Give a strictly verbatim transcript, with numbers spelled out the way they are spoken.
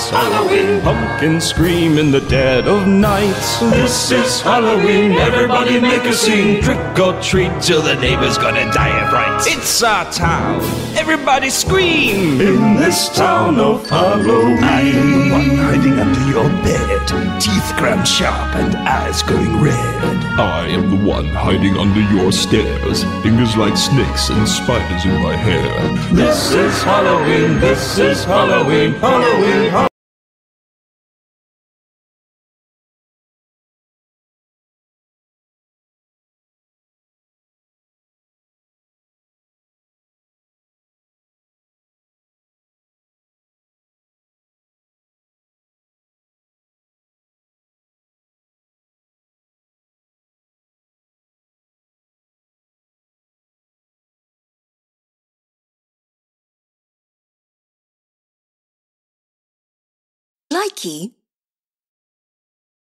is Halloween. Pumpkins scream in the dead of night. This is Halloween, everybody make a scene. Trick or treat till the neighbor's gonna die of fright. It's our town, everybody scream. In this town of Halloween, I am the one hiding under your bed, teeth ground sharp and eyes going red. I am the one hiding under your stairs, fingers like snakes and spiders in my hair. This is Halloween, this is Halloween, Halloween, Halloween. Likey